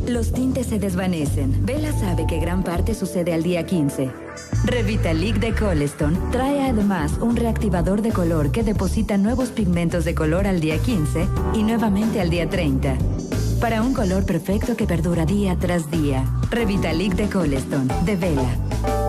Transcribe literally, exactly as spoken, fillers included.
los tintes se desvanecen. Vela sabe que gran parte sucede al día quince. Revitalic de Colestone trae además un reactivador de color que deposita nuevos pigmentos de color al día quince y nuevamente al día treinta. Para un color perfecto que perdura día tras día. Revitalic de Colestone, de Vela.